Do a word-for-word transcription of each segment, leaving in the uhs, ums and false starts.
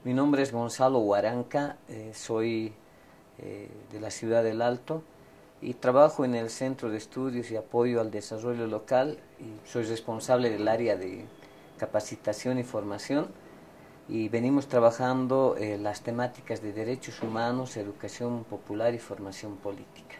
Mi nombre es Gonzalo Huaranca, eh, soy eh, de la ciudad del Alto y trabajo en el Centro de Estudios y Apoyo al Desarrollo Local y soy responsable del área de capacitación y formación y venimos trabajando eh, las temáticas de derechos humanos, educación popular y formación política.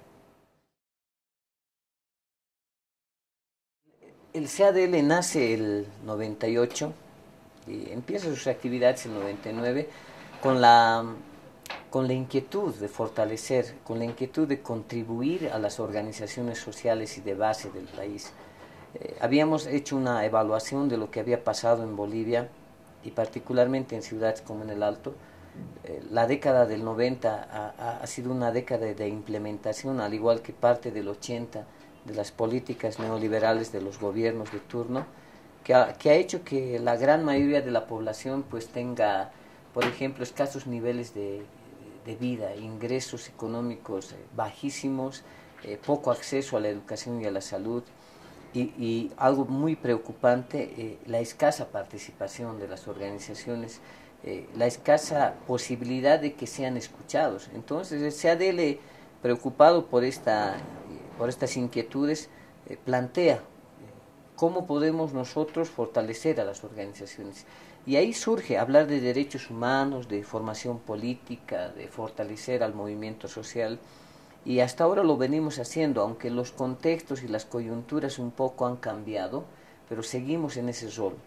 El C A D L nace el noventa y ocho y empieza sus actividades en el noventa y nueve con la con la inquietud de fortalecer, con la inquietud de contribuir a las organizaciones sociales y de base del país. Eh, habíamos hecho una evaluación de lo que había pasado en Bolivia y particularmente en ciudades como en el Alto. Eh, la década del noventa ha, ha, sido una década de implementación, al igual que parte del ochenta, de las políticas neoliberales de los gobiernos de turno, que ha, que ha hecho que la gran mayoría de la población pues tenga, por ejemplo, escasos niveles de, de vida, ingresos económicos eh, bajísimos, eh, poco acceso a la educación y a la salud, y, y algo muy preocupante, eh, la escasa participación de las organizaciones, eh, la escasa posibilidad de que sean escuchados. Entonces el C A D L, preocupado por, esta, eh, por estas inquietudes, eh, plantea cómo podemos nosotros fortalecer a las organizaciones. Y ahí surge hablar de derechos humanos, de formación política, de fortalecer al movimiento social. Y hasta ahora lo venimos haciendo, aunque los contextos y las coyunturas un poco han cambiado, pero seguimos en ese rol.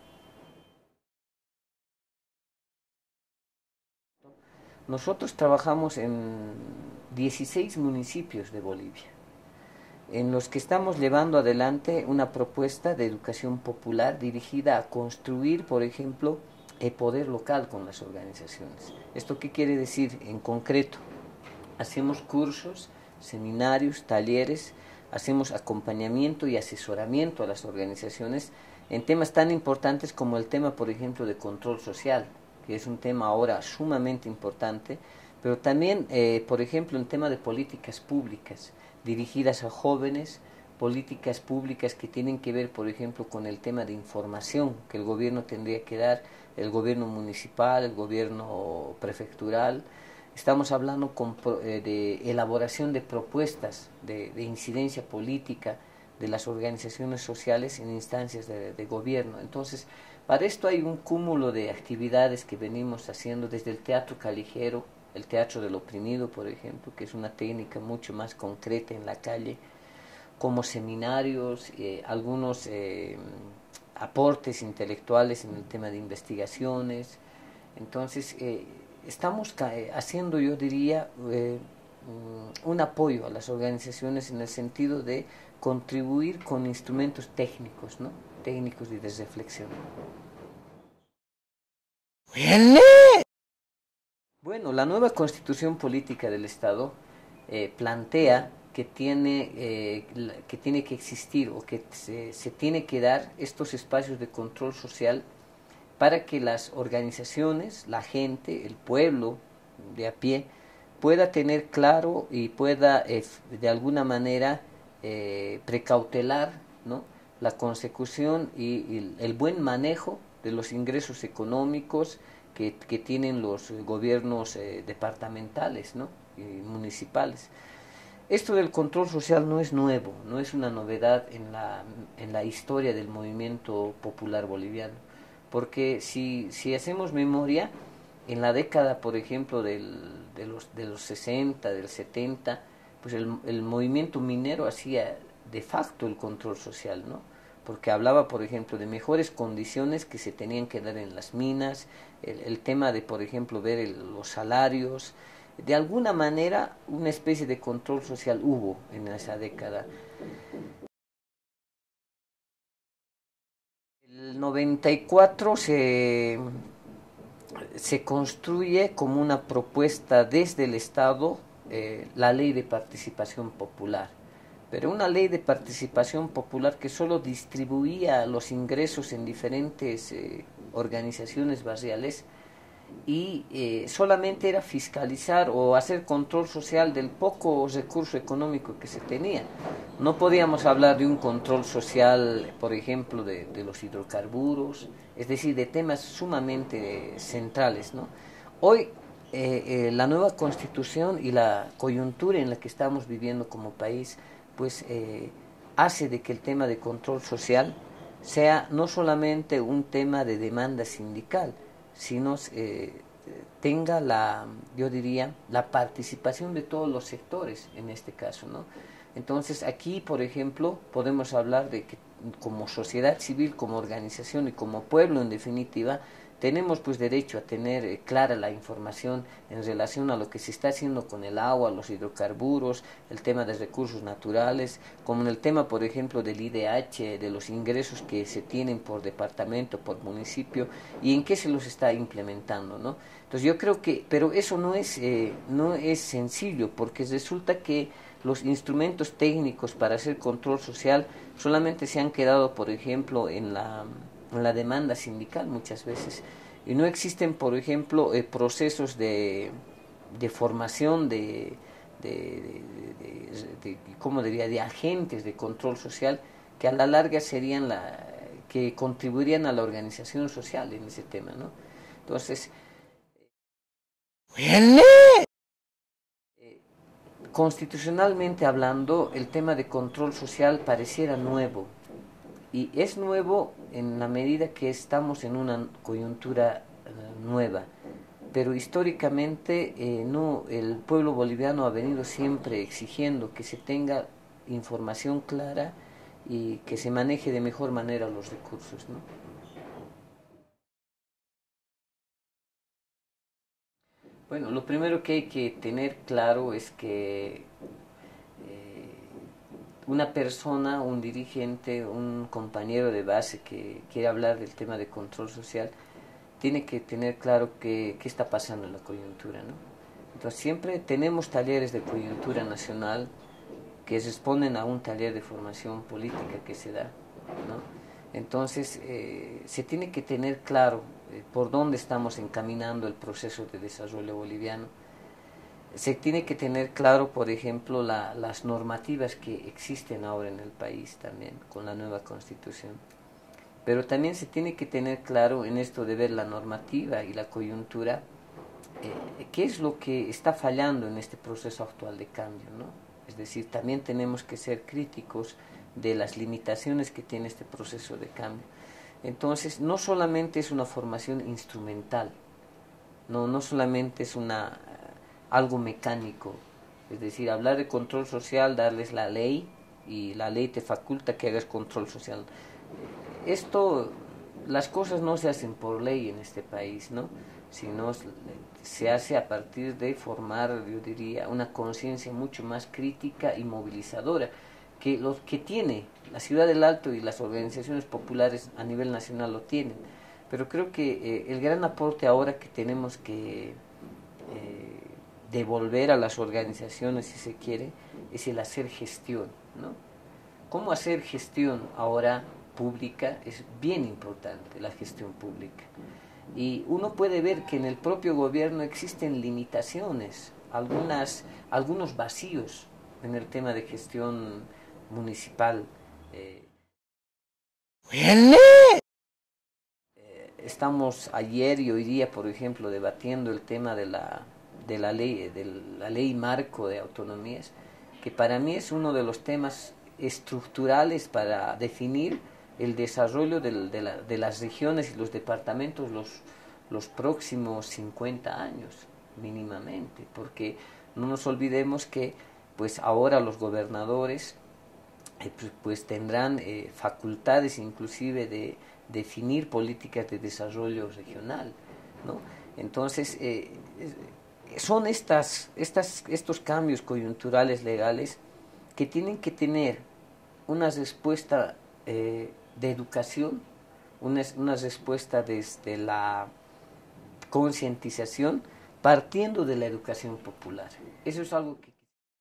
Nosotros trabajamos en dieciséis municipios de Bolivia, en los que estamos llevando adelante una propuesta de educación popular dirigida a construir, por ejemplo, el poder local con las organizaciones. ¿Esto qué quiere decir en concreto? Hacemos cursos, seminarios, talleres, hacemos acompañamiento y asesoramiento a las organizaciones en temas tan importantes como el tema, por ejemplo, de control social, que es un tema ahora sumamente importante, pero también, eh, por ejemplo, el tema de políticas públicas dirigidas a jóvenes, políticas públicas que tienen que ver, por ejemplo, con el tema de información que el gobierno tendría que dar, el gobierno municipal, el gobierno prefectural. Estamos hablando con, eh, de elaboración de propuestas de, de incidencia política de las organizaciones sociales en instancias de, de gobierno. Entonces, para esto hay un cúmulo de actividades que venimos haciendo desde el teatro callejero, el teatro del oprimido, por ejemplo, que es una técnica mucho más concreta en la calle, como seminarios, eh, algunos eh, aportes intelectuales en el tema de investigaciones. Entonces, eh, estamos haciendo, yo diría, eh, un apoyo a las organizaciones en el sentido de contribuir con instrumentos técnicos, ¿no? Técnicos y de reflexión. Bueno, la nueva constitución política del Estado eh, plantea que tiene, eh, que tiene que existir o que se, se tiene que dar estos espacios de control social para que las organizaciones, la gente, el pueblo de a pie, pueda tener claro y pueda eh, de alguna manera eh, precautelar, ¿no?, la consecución y, y el buen manejo de los ingresos económicos que, que tienen los gobiernos eh, departamentales, ¿no?, y municipales. Esto del control social no es nuevo, no es una novedad en la, en la historia del movimiento popular boliviano, porque si, si hacemos memoria, en la década, por ejemplo, del, de, los, de los sesenta, del setenta, pues el, el movimiento minero hacía de facto el control social, ¿no? Porque hablaba, por ejemplo, de mejores condiciones que se tenían que dar en las minas, el, el tema de, por ejemplo, ver el, los salarios. De alguna manera, una especie de control social hubo en esa década. El noventa y cuatro se, se construye como una propuesta desde el Estado eh, la ley de participación popular, pero una ley de participación popular que solo distribuía los ingresos en diferentes eh, organizaciones barriales y eh, solamente era fiscalizar o hacer control social del poco recurso económico que se tenía. No podíamos hablar de un control social, por ejemplo, de, de los hidrocarburos, es decir, de temas sumamente centrales, ¿no? Hoy eh, eh, la nueva constitución y la coyuntura en la que estamos viviendo como país, pues eh, hace de que el tema de control social sea no solamente un tema de demanda sindical, sino eh, tenga la, yo diría, la participación de todos los sectores en este caso, ¿no? Entonces aquí, por ejemplo, podemos hablar de que como sociedad civil, como organización y como pueblo en definitiva, tenemos pues derecho a tener eh, clara la información en relación a lo que se está haciendo con el agua, los hidrocarburos, el tema de recursos naturales, como en el tema, por ejemplo, del I D H, de los ingresos que se tienen por departamento, por municipio, y en qué se los está implementando, ¿no? Entonces yo creo que, pero eso no es, eh, no es sencillo, porque resulta que los instrumentos técnicos para hacer control social solamente se han quedado, por ejemplo, en la, en la demanda sindical muchas veces. Y no existen, por ejemplo, eh, procesos de, de formación de, de, de, de, de, ¿cómo diría?, de agentes de control social que a la larga serían la que contribuirían a la organización social en ese tema, ¿no? Entonces, constitucionalmente hablando, el tema de control social pareciera nuevo, y es nuevo en la medida que estamos en una coyuntura uh, nueva, pero históricamente eh, no, el pueblo boliviano ha venido siempre exigiendo que se tenga información clara y que se maneje de mejor manera los recursos, ¿no? Bueno, lo primero que hay que tener claro es que eh, una persona, un dirigente, un compañero de base que quiere hablar del tema de control social, tiene que tener claro qué, qué está pasando en la coyuntura, ¿no? Entonces siempre tenemos talleres de coyuntura nacional que responden a un taller de formación política que se da, ¿no? Entonces eh, se tiene que tener claro eh, por dónde estamos encaminando el proceso de desarrollo boliviano. Se tiene que tener claro, por ejemplo, la, las normativas que existen ahora en el país también con la nueva constitución. Pero también se tiene que tener claro en esto de ver la normativa y la coyuntura, eh, qué es lo que está fallando en este proceso actual de cambio, ¿no? Es decir, también tenemos que ser críticos de las limitaciones que tiene este proceso de cambio. Entonces, no solamente es una formación instrumental, no, no solamente es una algo mecánico, es decir, hablar de control social, darles la ley y la ley te faculta que hagas control social. Esto, las cosas no se hacen por ley en este país, ¿no? Sino se hace a partir de formar, yo diría, una conciencia mucho más crítica y movilizadora que los que tiene la Ciudad del Alto y las organizaciones populares a nivel nacional lo tienen. Pero creo que eh, el gran aporte ahora que tenemos que eh, devolver a las organizaciones, si se quiere, es el hacer gestión, ¿no? ¿Cómo hacer gestión ahora pública? Es bien importante la gestión pública. Y uno puede ver que en el propio gobierno existen limitaciones, algunas, algunos vacíos en el tema de gestión municipal. Eh, estamos ayer y hoy día, por ejemplo, debatiendo el tema de la, de la ley, de la ley marco de autonomías, que para mí es uno de los temas estructurales para definir el desarrollo de, de, la, de las regiones y los departamentos los, los próximos cincuenta años, mínimamente, porque no nos olvidemos que pues ahora los gobernadores eh, pues, pues tendrán eh, facultades inclusive de definir políticas de desarrollo regional, ¿no? Entonces, eh, son estas, estas, estos cambios coyunturales legales que tienen que tener una respuesta eh, de educación, una, una respuesta desde la concientización, partiendo de la educación popular. Eso es algo que...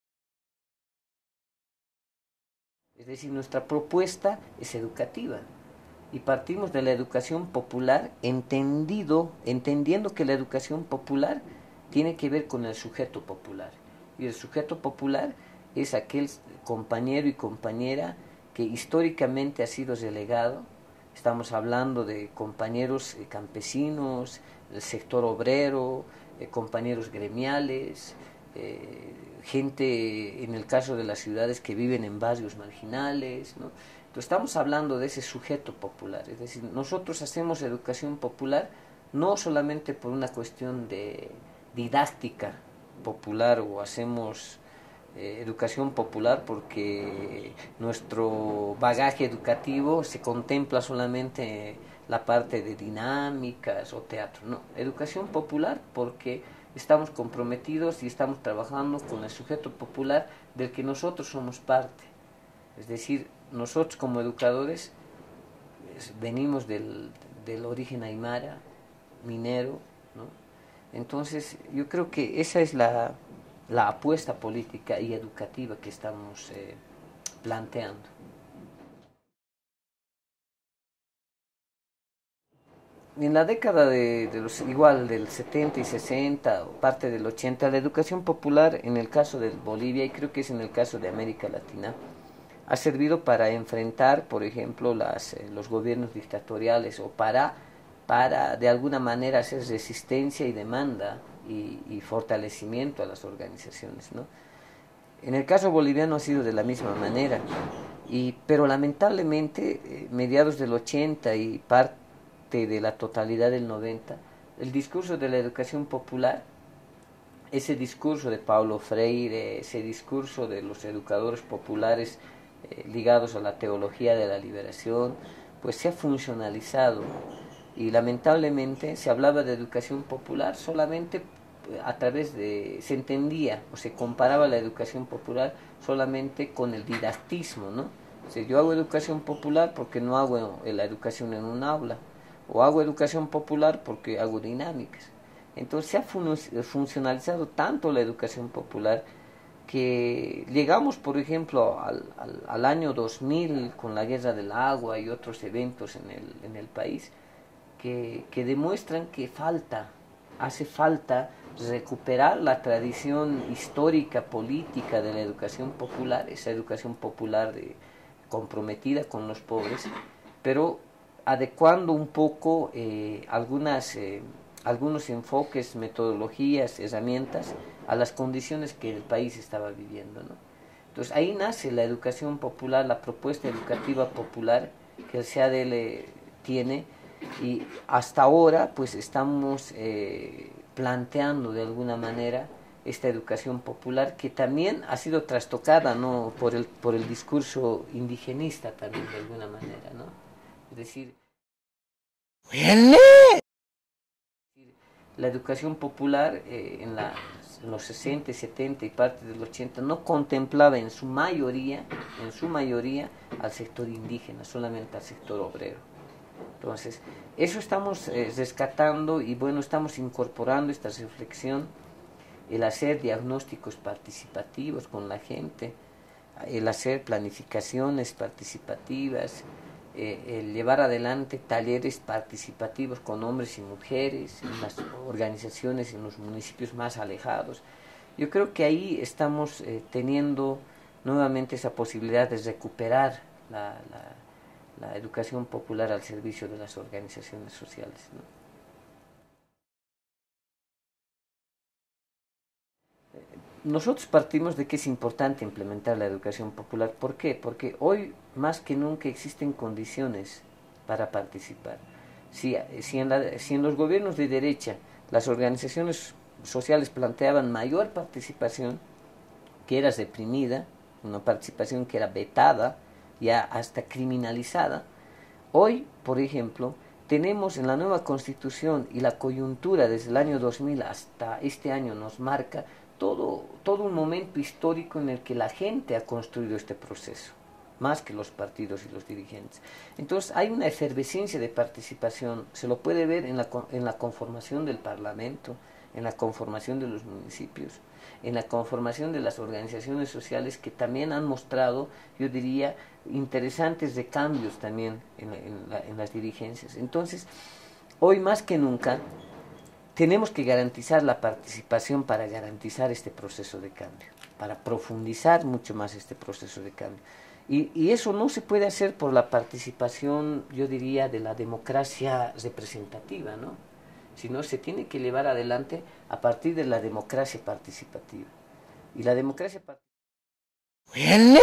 Es decir, nuestra propuesta es educativa y partimos de la educación popular, entendido, entendiendo que la educación popular tiene que ver con el sujeto popular. Y el sujeto popular es aquel compañero y compañera que históricamente ha sido relegado. Estamos hablando de compañeros eh, campesinos, del sector obrero, eh, compañeros gremiales, eh, gente, en el caso de las ciudades, que viven en barrios marginales, ¿no? Entonces estamos hablando de ese sujeto popular, es decir, nosotros hacemos educación popular no solamente por una cuestión de didáctica popular, o hacemos eh, educación popular porque nuestro bagaje educativo se contempla solamente la parte de dinámicas o teatro. No, educación popular porque estamos comprometidos y estamos trabajando con el sujeto popular del que nosotros somos parte. Es decir, nosotros como educadores venimos del, del origen aymara, minero, ¿no? Entonces yo creo que esa es la, la apuesta política y educativa que estamos eh, planteando. En la década de, de los, igual del setenta y sesenta o parte del ochenta, la educación popular, en el caso de Bolivia y creo que es en el caso de América Latina, ha servido para enfrentar, por ejemplo, las, eh, los gobiernos dictatoriales, o para, para de alguna manera hacer resistencia y demanda y, y fortalecimiento a las organizaciones, ¿no? En el caso boliviano ha sido de la misma manera, y, pero lamentablemente, eh, mediados del ochenta y parte de la totalidad del noventa, el discurso de la educación popular, ese discurso de Paulo Freire, ese discurso de los educadores populares eh, ligados a la teología de la liberación, pues se ha funcionalizado, y lamentablemente se hablaba de educación popular solamente a través de, se entendía o se comparaba la educación popular solamente con el didactismo, ¿no? O sea, yo hago educación popular porque no hago la educación en un aula, o hago educación popular porque hago dinámicas. Entonces se ha fun funcionalizado tanto la educación popular que llegamos, por ejemplo, al, al, al año dos mil con la guerra del agua y otros eventos en el, en el país que, que demuestran que falta, hace falta recuperar la tradición histórica, política de la educación popular, esa educación popular de, comprometida con los pobres, pero adecuando un poco eh, algunas, eh, algunos enfoques, metodologías, herramientas a las condiciones que el país estaba viviendo, ¿no? Entonces ahí nace la educación popular, la propuesta educativa popular que el C A D L tiene, y hasta ahora pues estamos eh, planteando de alguna manera esta educación popular, que también ha sido trastocada, ¿no?, por el, por el discurso indigenista también de alguna manera, ¿no? Es decir, la educación popular eh, en, la, en los sesenta, setenta y parte del ochenta no contemplaba en su mayoría, en su mayoría al sector indígena, solamente al sector obrero. Entonces, eso estamos eh, rescatando, y bueno, estamos incorporando esta reflexión, el hacer diagnósticos participativos con la gente, el hacer planificaciones participativas, eh, el llevar adelante talleres participativos con hombres y mujeres en las organizaciones en los municipios más alejados. Yo creo que ahí estamos eh, teniendo nuevamente esa posibilidad de recuperar la, la, la educación popular al servicio de las organizaciones sociales, ¿no? Nosotros partimos de que es importante implementar la educación popular. ¿Por qué? Porque hoy más que nunca existen condiciones para participar. Si, si, en la, si en los gobiernos de derecha las organizaciones sociales planteaban mayor participación, que era reprimida, una participación que era vetada, ya hasta criminalizada, hoy, por ejemplo, tenemos en la nueva Constitución, y la coyuntura desde el año dos mil hasta este año nos marca todo, todo un momento histórico en el que la gente ha construido este proceso, más que los partidos y los dirigentes. Entonces hay una efervescencia de participación, se lo puede ver en la, en la conformación del Parlamento, en la conformación de los municipios, en la conformación de las organizaciones sociales, que también han mostrado, yo diría, interesantes recambios también en, en, la, en las dirigencias. Entonces, hoy más que nunca, tenemos que garantizar la participación para garantizar este proceso de cambio. para profundizar mucho más este proceso de cambio. Y, y eso no se puede hacer por la participación, yo diría, de la democracia representativa, ¿no? Sino se tiene que llevar adelante a partir de la democracia participativa. Y la democracia participativa...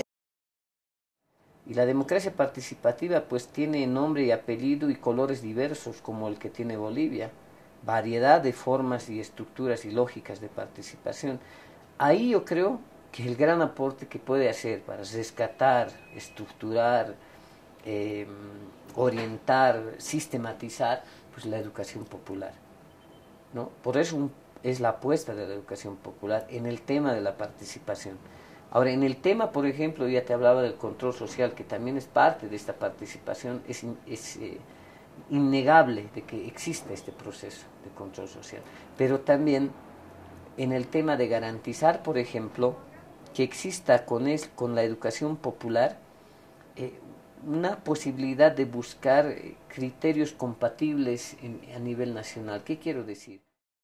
Y la democracia participativa pues tiene nombre y apellido y colores diversos como el que tiene Bolivia, variedad de formas y estructuras y lógicas de participación. Ahí yo creo que el gran aporte que puede hacer para rescatar, estructurar, eh, orientar, sistematizar, pues la educación popular, ¿no? Por eso un, es la apuesta de la educación popular en el tema de la participación. Ahora, en el tema, por ejemplo, ya te hablaba del control social, que también es parte de esta participación, es, es eh, innegable de que exista este proceso de control social. Pero también en el tema de garantizar, por ejemplo, que exista con, es, con la educación popular eh, una posibilidad de buscar eh, criterios compatibles en, a nivel nacional. ¿Qué quiero decir?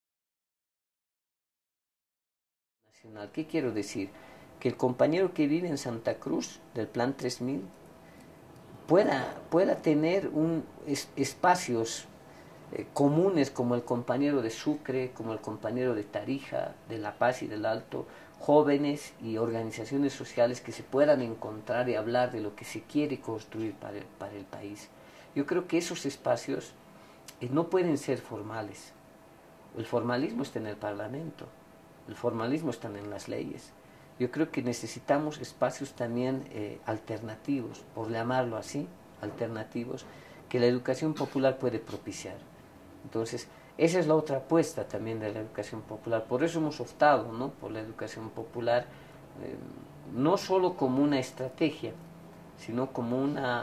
Nacional. ¿Qué quiero decir? Que el compañero que vive en Santa Cruz, del Plan tres mil, pueda, pueda tener un, es, espacios eh, comunes como el compañero de Sucre, como el compañero de Tarija, de La Paz y del Alto, jóvenes y organizaciones sociales que se puedan encontrar y hablar de lo que se quiere construir para el, para el país. Yo creo que esos espacios eh, no pueden ser formales. El formalismo está en el Parlamento, el formalismo está en las leyes. Yo creo que necesitamos espacios también eh, alternativos, por llamarlo así, alternativos, que la educación popular puede propiciar. Entonces, esa es la otra apuesta también de la educación popular. Por eso hemos optado, ¿no?, por la educación popular, eh, no solo como una estrategia, sino como una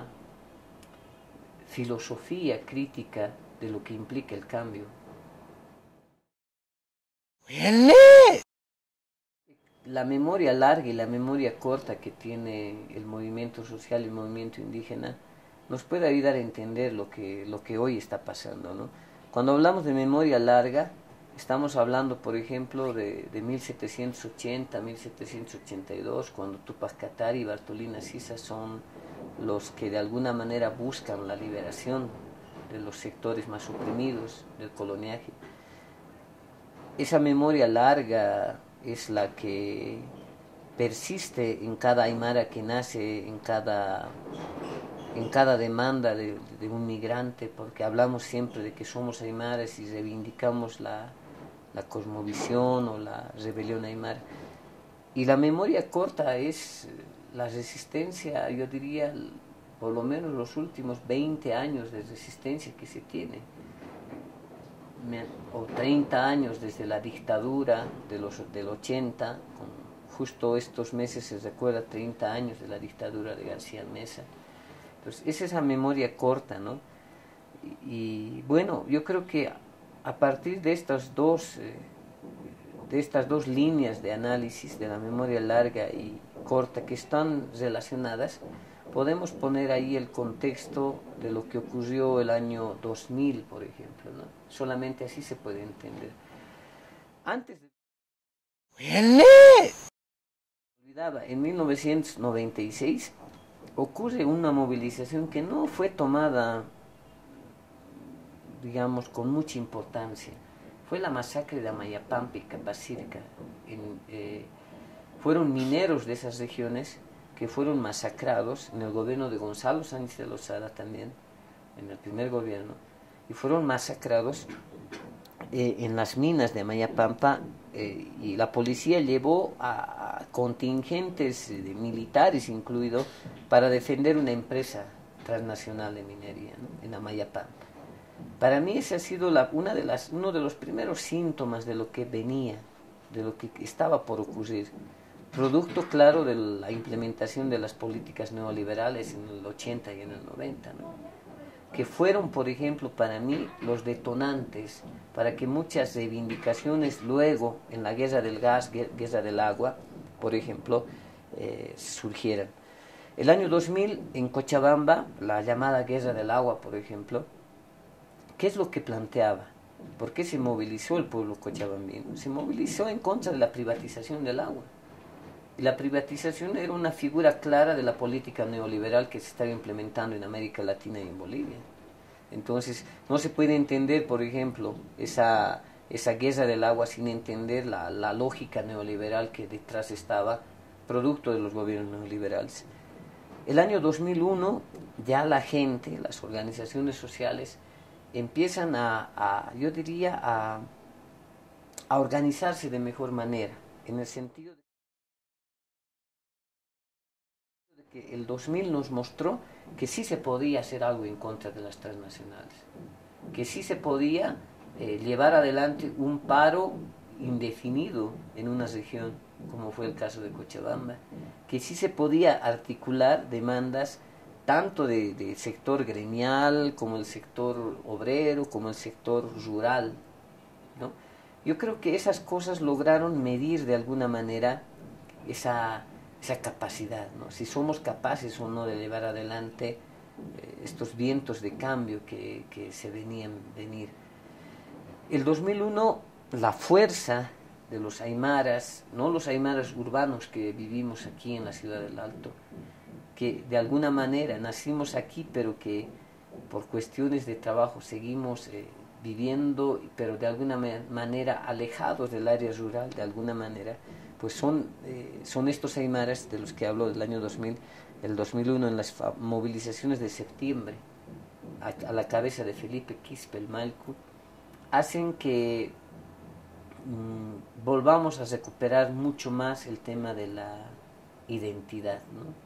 filosofía crítica de lo que implica el cambio. La memoria larga y la memoria corta que tiene el movimiento social y el movimiento indígena nos puede ayudar a entender lo que, lo que hoy está pasando, ¿no? Cuando hablamos de memoria larga, estamos hablando, por ejemplo, de, de mil setecientos ochenta, mil setecientos ochenta y dos, cuando Túpac Katari y Bartolina Sisa son los que de alguna manera buscan la liberación de los sectores más oprimidos del coloniaje. Esa memoria larga es la que persiste en cada aymara que nace, en cada, en cada demanda de, de un migrante, porque hablamos siempre de que somos aymaras y reivindicamos la, la cosmovisión o la rebelión aymara. Y la memoria corta es la resistencia, yo diría, por lo menos los últimos veinte años de resistencia que se tiene, o treinta años desde la dictadura de los, del ochenta, con justo estos meses se recuerda treinta años de la dictadura de García Meza. Entonces, es esa memoria corta, ¿no? Y, y bueno, yo creo que a partir de estas dos, eh, de estas dos líneas de análisis de la memoria larga y corta que están relacionadas, podemos poner ahí el contexto de lo que ocurrió el año dos mil, por ejemplo, ¿no? Solamente así se puede entender. Antes de... En mil novecientos noventa y seis ocurre una movilización que no fue tomada, digamos, con mucha importancia. Fue la masacre de Amayapampa y Capacirca. En, eh, fueron mineros de esas regiones que fueron masacrados en el gobierno de Gonzalo Sánchez de Lozada también, en el primer gobierno, y fueron masacrados eh, en las minas de Amayapampa, eh, y la policía llevó a, a contingentes de militares incluido para defender una empresa transnacional de minería, ¿no?, en Amayapampa. Para mí ese ha sido la, una de las, uno de los primeros síntomas de lo que venía, de lo que estaba por ocurrir. Producto claro de la implementación de las políticas neoliberales en el ochenta y en el noventa, ¿no?, que fueron, por ejemplo, para mí los detonantes para que muchas reivindicaciones luego en la guerra del gas, guerra del agua, por ejemplo, eh, surgieran. El año dos mil en Cochabamba, la llamada guerra del agua, por ejemplo, ¿qué es lo que planteaba? ¿Por qué se movilizó el pueblo cochabambino? Se movilizó en contra de la privatización del agua. Y la privatización era una figura clara de la política neoliberal que se estaba implementando en América Latina y en Bolivia. Entonces, no se puede entender, por ejemplo, esa, esa guerra del agua sin entender la, la lógica neoliberal que detrás estaba, producto de los gobiernos neoliberales. El año dos mil uno, ya la gente, las organizaciones sociales, empiezan a, a yo diría, a, a organizarse de mejor manera, en el sentido de que el dos mil nos mostró que sí se podía hacer algo en contra de las transnacionales, que sí se podía eh, llevar adelante un paro indefinido en una región, como fue el caso de Cochabamba, que sí se podía articular demandas tanto de, de sector gremial, como el sector obrero, como el sector rural, ¿no? Yo creo que esas cosas lograron medir de alguna manera esa, esa capacidad, ¿no? Si somos capaces o no de llevar adelante eh, estos vientos de cambio que, que se venían venir. El dos mil uno, la fuerza de los aymaras, no los aymaras urbanos que vivimos aquí en la ciudad del Alto, que de alguna manera nacimos aquí, pero que por cuestiones de trabajo seguimos eh, viviendo, pero de alguna manera alejados del área rural, de alguna manera, pues son, eh, son estos aymaras de los que hablo del año dos mil, el dos mil uno, en las movilizaciones de septiembre, a, a la cabeza de Felipe Quispe, el Malcu, hacen que mmm, volvamos a recuperar mucho más el tema de la identidad, ¿no?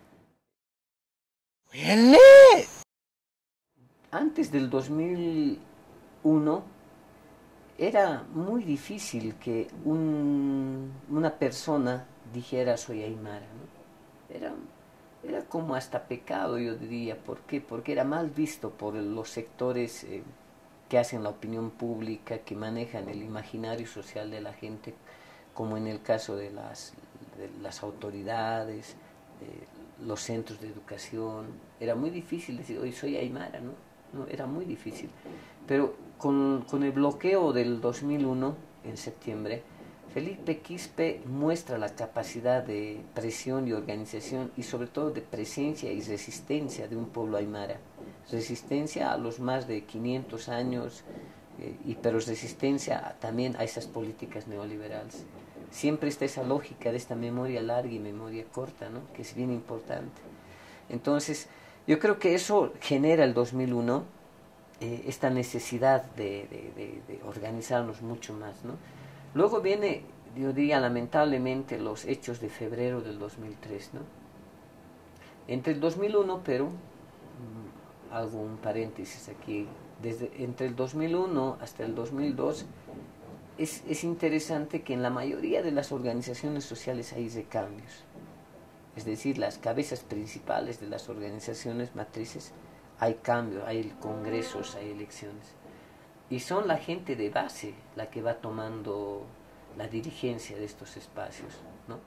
Antes del dos mil uno era muy difícil que un, una persona dijera soy aymara, ¿no? Era, era como hasta pecado, yo diría. ¿Por qué? Porque era mal visto por los sectores eh, que hacen la opinión pública, que manejan el imaginario social de la gente, como en el caso de las, de las autoridades, de los centros de educación. Era muy difícil decir, hoy soy aymara, ¿no? No, era muy difícil. Pero con, con el bloqueo del dos mil uno, en septiembre, Felipe Quispe muestra la capacidad de presión y organización y sobre todo de presencia y resistencia de un pueblo aymara. Resistencia a los más de quinientos años, eh, y, pero resistencia también a esas políticas neoliberales. Siempre está esa lógica de esta memoria larga y memoria corta, ¿no? Que es bien importante. Entonces, yo creo que eso genera el dos mil uno, eh, esta necesidad de, de, de, de organizarnos mucho más, ¿no? Luego viene, yo diría lamentablemente, los hechos de febrero del dos mil tres, ¿no? Entre el dos mil uno, pero, mmm, hago un paréntesis aquí, desde, entre el dos mil uno hasta el dos mil dos, es, es interesante que en la mayoría de las organizaciones sociales hay recambios. Es decir, las cabezas principales de las organizaciones matrices, hay cambios, hay congresos, hay elecciones. Y son la gente de base la que va tomando la dirigencia de estos espacios, ¿no?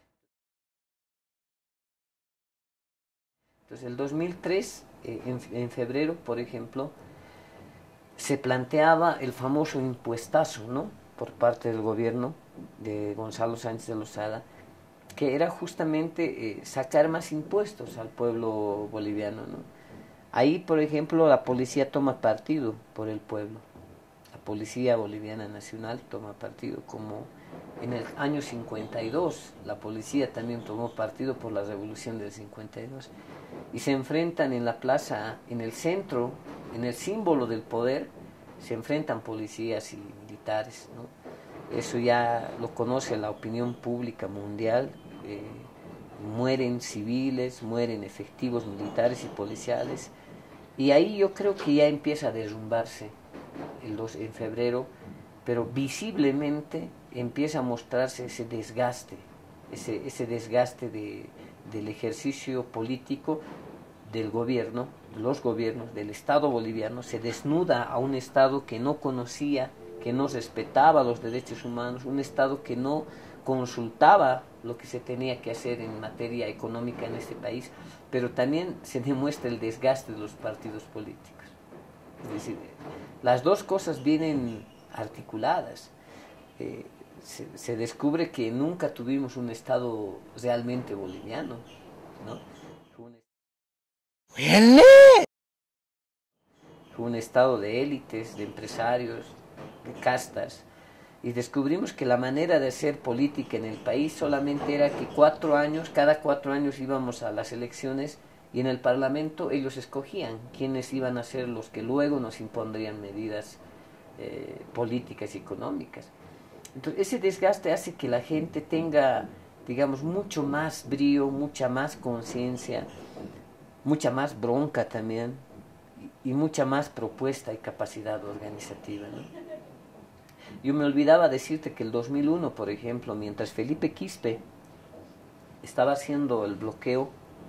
Entonces, el dos mil tres, eh, en, en febrero, por ejemplo, se planteaba el famoso impuestazo, ¿no? Por parte del gobierno de Gonzalo Sánchez de Lozada, que era justamente eh, sacar más impuestos al pueblo boliviano, ¿no? Ahí, por ejemplo, la policía toma partido por el pueblo. La Policía Boliviana Nacional toma partido, como en el año cincuenta y dos la policía también tomó partido por la revolución del cincuenta y dos, y se enfrentan en la plaza, en el centro, en el símbolo del poder, se enfrentan policías y militares, ¿no? Eso ya lo conoce la opinión pública mundial. eh, mueren civiles, mueren efectivos militares y policiales, y ahí yo creo que ya empieza a derrumbarse el dos, en febrero, pero visiblemente empieza a mostrarse ese desgaste, ese, ese desgaste de, del ejercicio político del gobierno, los gobiernos, del Estado boliviano. Se desnuda a un Estado que no conocía, que no respetaba los derechos humanos, un Estado que no consultaba lo que se tenía que hacer en materia económica en este país, pero también se demuestra el desgaste de los partidos políticos. Es decir, las dos cosas vienen articuladas. Eh, se, se descubre que nunca tuvimos un Estado realmente boliviano, ¿no? Fue un, fue un Estado de élites, de empresarios, de castas, y descubrimos que la manera de hacer política en el país solamente era que cuatro años, cada cuatro años íbamos a las elecciones y en el Parlamento ellos escogían quiénes iban a ser los que luego nos impondrían medidas eh, políticas y económicas. Entonces ese desgaste hace que la gente tenga, digamos, mucho más brío, mucha más conciencia, mucha más bronca también y, y mucha más propuesta y capacidad organizativa, ¿no? Yo me olvidaba decirte que el dos mil uno, por ejemplo, mientras Felipe Quispe estaba haciendo el bloqueo,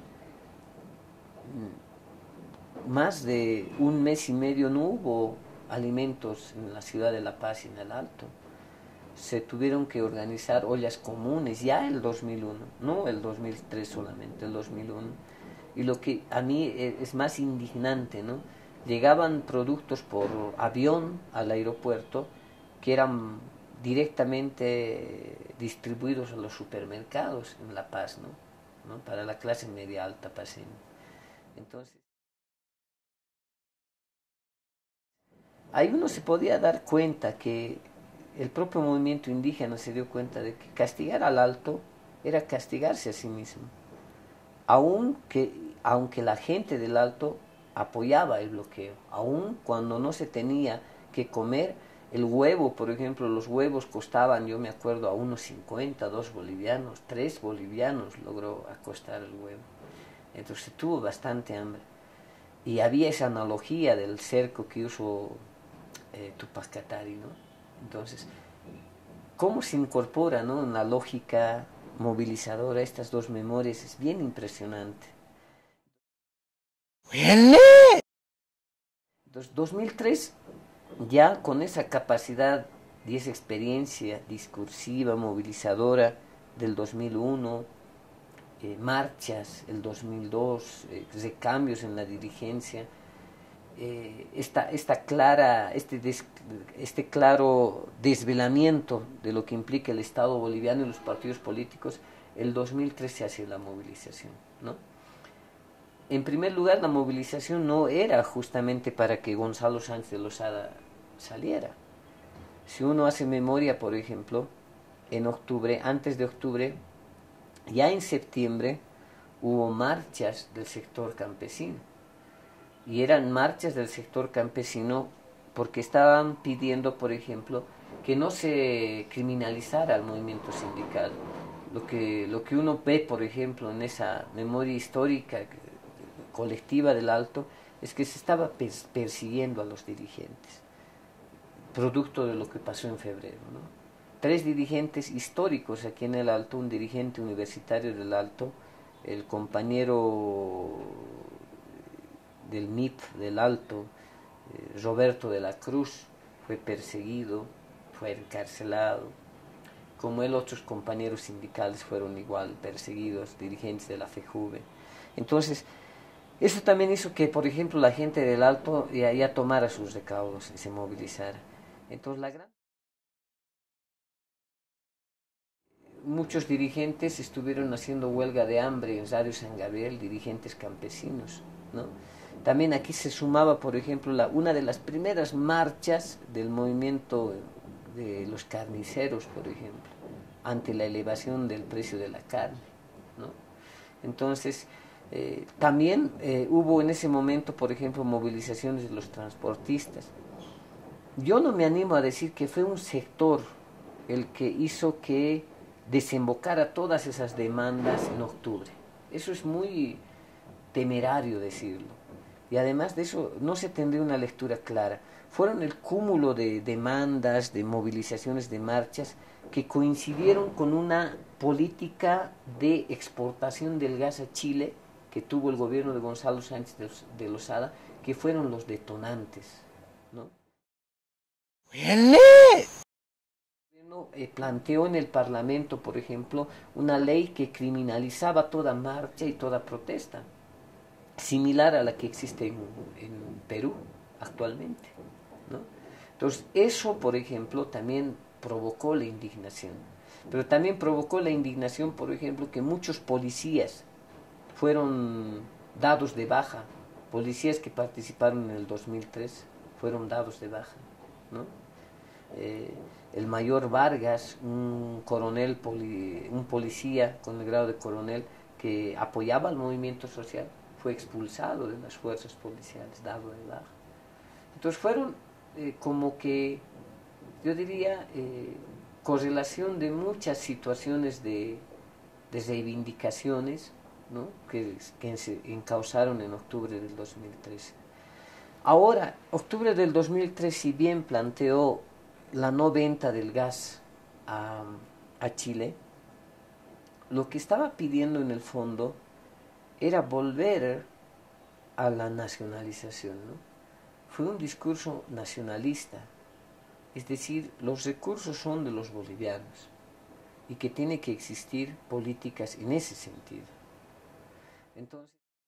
más de un mes y medio no hubo alimentos en la ciudad de La Paz y en el Alto. Se tuvieron que organizar ollas comunes ya el dos mil uno, no el dos mil tres solamente, el dos mil uno. Y lo que a mí es más indignante, ¿no? Llegaban productos por avión al aeropuerto que eran directamente distribuidos a los supermercados en La Paz, ¿no? ¿No? Para la clase media alta paseña. Entonces, ahí uno se podía dar cuenta que el propio movimiento indígena se dio cuenta de que castigar al Alto era castigarse a sí mismo, aunque, aunque la gente del Alto apoyaba el bloqueo, aun cuando no se tenía que comer el huevo, por ejemplo, los huevos costaban, yo me acuerdo, a unos cincuenta, dos bolivianos, tres bolivianos logró costar el huevo. Entonces tuvo bastante hambre. Y había esa analogía del cerco que usó eh, Tupac Katari, ¿no? Entonces, ¿cómo se incorpora, ¿no?, en la lógica movilizadora estas dos memorias? Es bien impresionante. Entonces, dos mil tres, ya con esa capacidad y esa experiencia discursiva, movilizadora del dos mil uno, eh, marchas el dos mil dos, eh, recambios en la dirigencia, eh, esta, esta clara, este, des, este claro desvelamiento de lo que implica el Estado boliviano y los partidos políticos, el dos mil tres se hace la movilización, ¿no? En primer lugar, la movilización no era justamente para que Gonzalo Sánchez de Lozada saliera. Si uno hace memoria, por ejemplo, en octubre, antes de octubre, ya en septiembre hubo marchas del sector campesino. Y eran marchas del sector campesino porque estaban pidiendo, por ejemplo, que no se criminalizara al movimiento sindical. Lo que, lo que uno ve, por ejemplo, en esa memoria histórica colectiva del Alto, es que se estaba persiguiendo a los dirigentes, producto de lo que pasó en febrero, ¿no? Tres dirigentes históricos aquí en el Alto, un dirigente universitario del Alto, el compañero del M I P del Alto, eh, Roberto de la Cruz, fue perseguido, fue encarcelado, como él otros compañeros sindicales fueron igual perseguidos, dirigentes de la FEJUVE. Entonces, eso también hizo que, por ejemplo, la gente del Alto ya, ya tomara sus recaudos y se movilizara. Entonces, la gran... muchos dirigentes estuvieron haciendo huelga de hambre en Radio San Gabriel, dirigentes campesinos, ¿no? También aquí se sumaba, por ejemplo, la, una de las primeras marchas del movimiento de los carniceros, por ejemplo, ante la elevación del precio de la carne, ¿no? Entonces, eh, también eh, hubo en ese momento, por ejemplo, movilizaciones de los transportistas. Yo no me animo a decir que fue un sector el que hizo que desembocara todas esas demandas en octubre. Eso es muy temerario decirlo. Y además de eso, no se tendría una lectura clara. Fueron el cúmulo de demandas, de movilizaciones, de marchas, que coincidieron con una política de exportación del gas a Chile que tuvo el gobierno de Gonzalo Sánchez de Lozada, que fueron los detonantes, ¿no? El gobierno eh, planteó en el Parlamento, por ejemplo, una ley que criminalizaba toda marcha y toda protesta, similar a la que existe en, en Perú actualmente, ¿no? Entonces, eso, por ejemplo, también provocó la indignación. Pero también provocó la indignación, por ejemplo, que muchos policías fueron dados de baja, policías que participaron en el dos mil tres fueron dados de baja, ¿no? Eh, el mayor Vargas, un coronel, poli, un policía con el grado de coronel que apoyaba al movimiento social, fue expulsado de las fuerzas policiales, dado de baja. Entonces fueron eh, como que, yo diría, eh, correlación de muchas situaciones de, de reivindicaciones, ¿no? que, que se encauzaron en octubre del dos mil trece. Ahora, octubre del dos mil tres, si bien planteó la no venta del gas a, a Chile, lo que estaba pidiendo en el fondo era volver a la nacionalización, ¿no? Fue un discurso nacionalista, es decir, los recursos son de los bolivianos y que tiene que existir políticas en ese sentido. Entonces,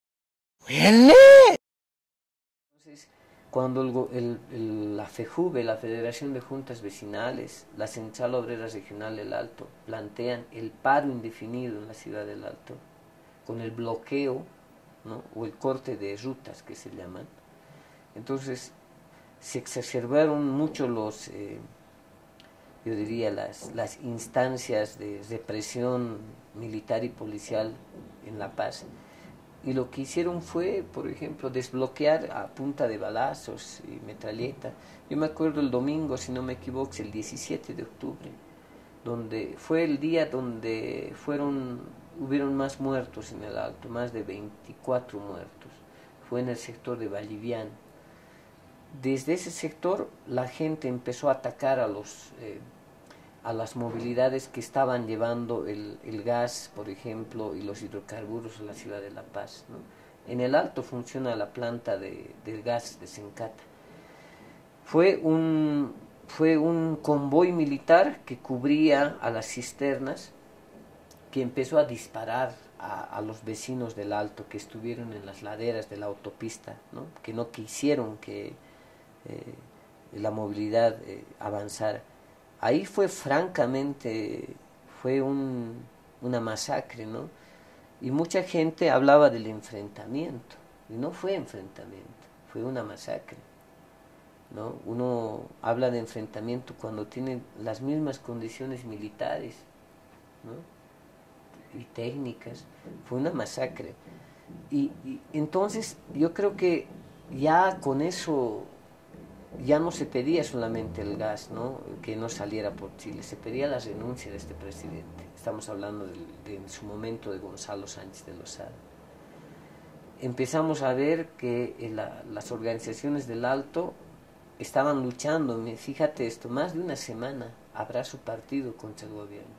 entonces cuando el, el, el, la FEJUVE, la Federación de Juntas Vecinales, la Central Obrera Regional del Alto, plantean el paro indefinido en la ciudad del Alto, con el bloqueo, ¿no? o el corte de rutas que se llaman, entonces se exacerbaron mucho los, eh, yo diría, las, las instancias de represión militar y policial en La Paz. Y lo que hicieron fue, por ejemplo, desbloquear a punta de balazos y metralleta. Yo me acuerdo el domingo, si no me equivoco, el diecisiete de octubre, donde fue el día donde fueron, hubieron más muertos en el Alto, más de veinticuatro muertos. Fue en el sector de Vallivian. Desde ese sector la gente empezó a atacar a los eh, a las movilidades que estaban llevando el, el gas, por ejemplo, y los hidrocarburos a la ciudad de La Paz, ¿no? En el Alto funciona la planta de, del gas de Sencata. Fue un, fue un convoy militar que cubría a las cisternas, que empezó a disparar a, a los vecinos del Alto que estuvieron en las laderas de la autopista, ¿no? Que no quisieron que eh, la movilidad eh, avanzara. Ahí fue francamente, fue un, una masacre, ¿no? Y mucha gente hablaba del enfrentamiento, y no fue enfrentamiento, fue una masacre, ¿no? Uno habla de enfrentamiento cuando tiene las mismas condiciones militares, ¿no? y técnicas, fue una masacre. Y, y entonces yo creo que ya con eso ya no se pedía solamente el gas, ¿no? que no saliera por Chile, se pedía la renuncia de este presidente. Estamos hablando de, de en su momento de Gonzalo Sánchez de Lozada. Empezamos a ver que la, las organizaciones del Alto estaban luchando, fíjate esto, más de una semana habrá su partido contra el gobierno.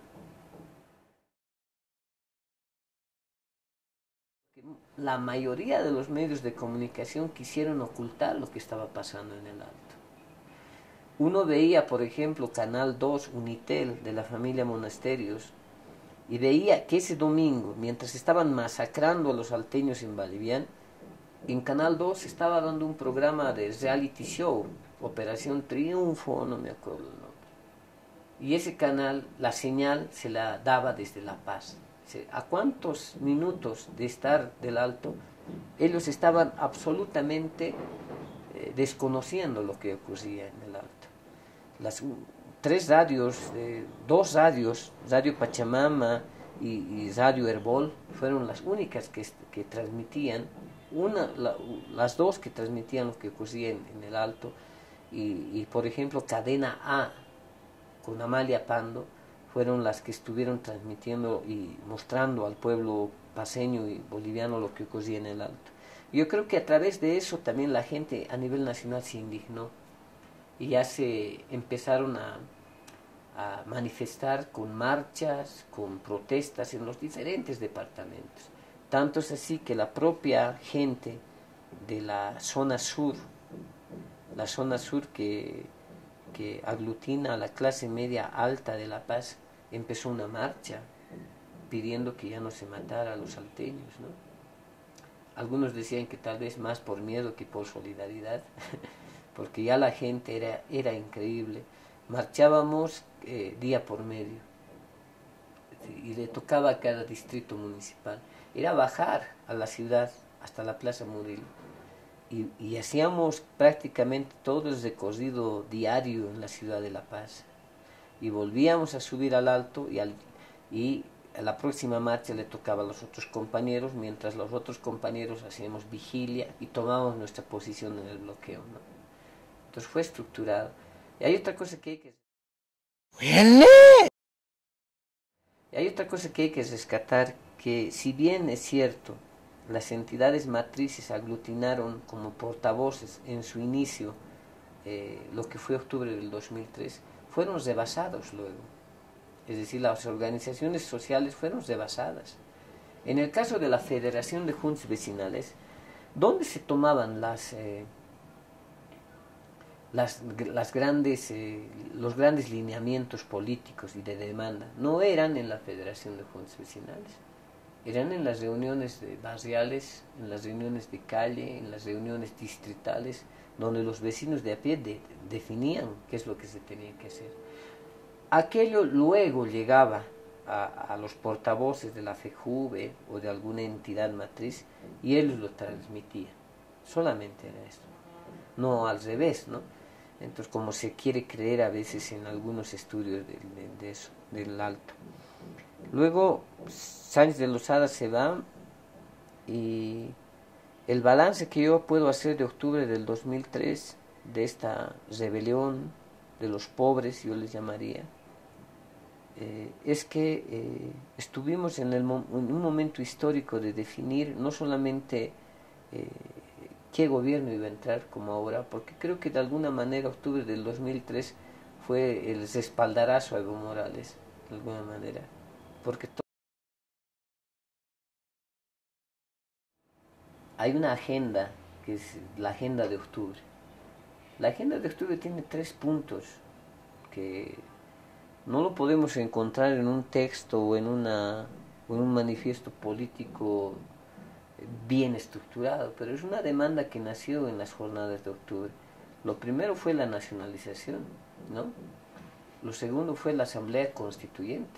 La mayoría de los medios de comunicación quisieron ocultar lo que estaba pasando en el Alto. Uno veía, por ejemplo, Canal dos, Unitel, de la familia Monasterios, y veía que ese domingo, mientras estaban masacrando a los alteños en Vallivian, en Canal dos estaba dando un programa de reality show, Operación Triunfo, no me acuerdo el nombre. Y ese canal, la señal se la daba desde La Paz. ¿A cuántos minutos de estar del Alto? Ellos estaban absolutamente eh, desconociendo lo que ocurría en el Alto. Las tres radios, eh, dos radios, Radio Pachamama y, y Radio Herbol, fueron las únicas que, que transmitían, una, la, las dos que transmitían lo que ocurría en, en el Alto, y, y por ejemplo Cadena A, con Amalia Pando, fueron las que estuvieron transmitiendo y mostrando al pueblo paceño y boliviano lo que ocurría en el Alto. Yo creo que a través de eso también la gente a nivel nacional se indignó y ya se empezaron a, a manifestar con marchas, con protestas en los diferentes departamentos. Tanto es así que la propia gente de la zona sur, la zona sur que, que aglutina a la clase media alta de La Paz, empezó una marcha pidiendo que ya no se matara a los alteños, ¿no? Algunos decían que tal vez más por miedo que por solidaridad, porque ya la gente era, era increíble. marchábamos eh, día por medio y le tocaba a cada distrito municipal. Era bajar a la ciudad hasta la Plaza Murillo y, y hacíamos prácticamente todo el recorrido diario en la ciudad de La Paz y volvíamos a subir al alto y, al, y a la próxima marcha le tocaba a los otros compañeros, mientras los otros compañeros hacíamos vigilia y tomábamos nuestra posición en el bloqueo, ¿no? Entonces fue estructurado. Y hay otra cosa que hay que... Y hay otra cosa que hay que rescatar, que si bien es cierto, las entidades matrices aglutinaron como portavoces en su inicio eh, lo que fue octubre del dos mil tres, fueron rebasados luego. Es decir, las organizaciones sociales fueron rebasadas. En el caso de la Federación de Juntas Vecinales, ¿dónde se tomaban las, eh, las, las grandes, eh, los grandes lineamientos políticos y de demanda? No eran en la Federación de Juntas Vecinales, eran en las reuniones de barriales, en las reuniones de calle, en las reuniones distritales, donde los vecinos de a pie de, definían qué es lo que se tenía que hacer. Aquello luego llegaba a, a los portavoces de la FEJUVE o de alguna entidad matriz y ellos lo transmitían. Solamente era esto, no al revés, ¿no? Entonces, como se quiere creer a veces en algunos estudios de, de, de eso, del alto. Luego, Sáenz de Lozada se va y el balance que yo puedo hacer de octubre del dos mil tres, de esta rebelión de los pobres, yo les llamaría, eh, es que eh, estuvimos en, el, en un momento histórico de definir no solamente eh, qué gobierno iba a entrar como ahora, porque creo que de alguna manera octubre del dos mil tres fue el respaldarazo a Evo Morales, de alguna manera, porque hay una agenda que es la agenda de octubre. La agenda de octubre tiene tres puntos que no lo podemos encontrar en un texto o en, una, o en un manifiesto político bien estructurado, pero es una demanda que nació en las jornadas de octubre. Lo primero fue la nacionalización, ¿no? Lo segundo fue la Asamblea Constituyente,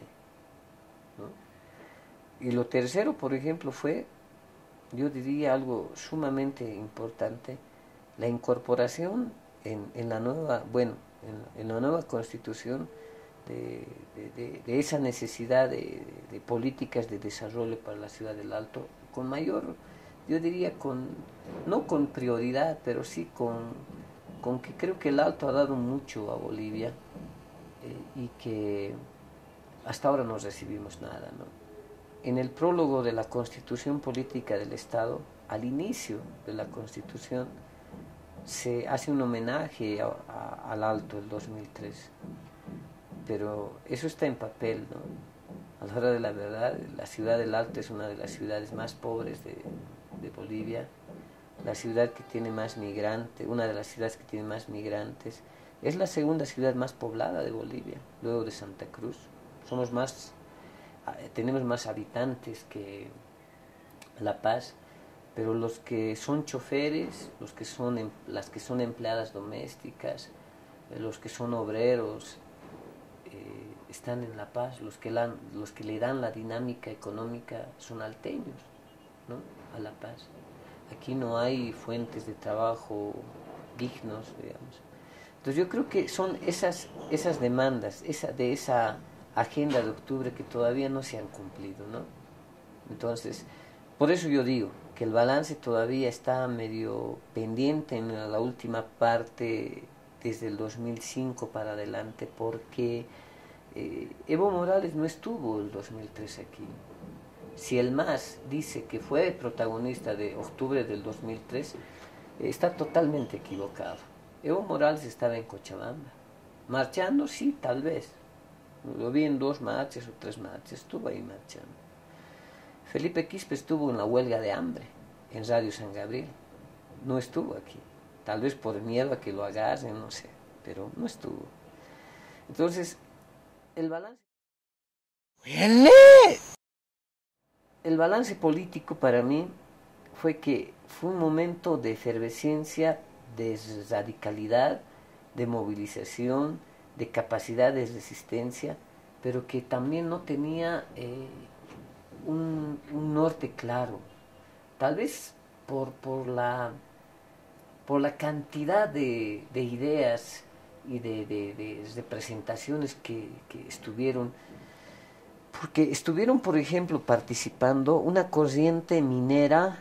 ¿no? Y lo tercero, por ejemplo, fue, yo diría algo sumamente importante, la incorporación en, en la nueva, bueno, en, en la nueva Constitución de, de, de, de esa necesidad de, de políticas de desarrollo para la ciudad del Alto, con mayor, yo diría con, no con prioridad, pero sí con, con que creo que el Alto ha dado mucho a Bolivia eh, y que hasta ahora no recibimos nada, ¿no? En el prólogo de la Constitución Política del Estado, al inicio de la Constitución, se hace un homenaje a, a, al Alto el dos mil tres, pero eso está en papel, ¿no? A la hora de la verdad, la ciudad del Alto es una de las ciudades más pobres de, de Bolivia, la ciudad que tiene más migrantes, una de las ciudades que tiene más migrantes, es la segunda ciudad más poblada de Bolivia, luego de Santa Cruz. Somos más, tenemos más habitantes que La Paz, pero los que son choferes, los que son, las que son empleadas domésticas, los que son obreros, eh, están en La Paz, los que, la, los que le dan la dinámica económica son alteños, ¿no? A La Paz. Aquí no hay fuentes de trabajo dignos, digamos. Entonces yo creo que son esas, esas demandas, esa, de esa agenda de octubre que todavía no se han cumplido, ¿no? Entonces, por eso yo digo que el balance todavía está medio pendiente en la última parte desde el dos mil cinco para adelante, porque eh, Evo Morales no estuvo el dos mil tres aquí. Si el M A S dice que fue protagonista de octubre del dos mil tres, eh, está totalmente equivocado. Evo Morales estaba en Cochabamba, marchando, sí, tal vez. Lo vi en dos marchas o tres marchas, estuvo ahí marchando. Felipe Quispe estuvo en la huelga de hambre en Radio San Gabriel, no estuvo aquí, tal vez por miedo a que lo agarren, no sé, pero no estuvo. Entonces, el balance... El balance político para mí fue que fue un momento de efervescencia, de radicalidad, de movilización, de capacidad de resistencia, pero que también no tenía eh, un, un norte claro. Tal vez por, por, la, por la cantidad de, de ideas y de, de, de representaciones que, que estuvieron, porque estuvieron, por ejemplo, participando una corriente minera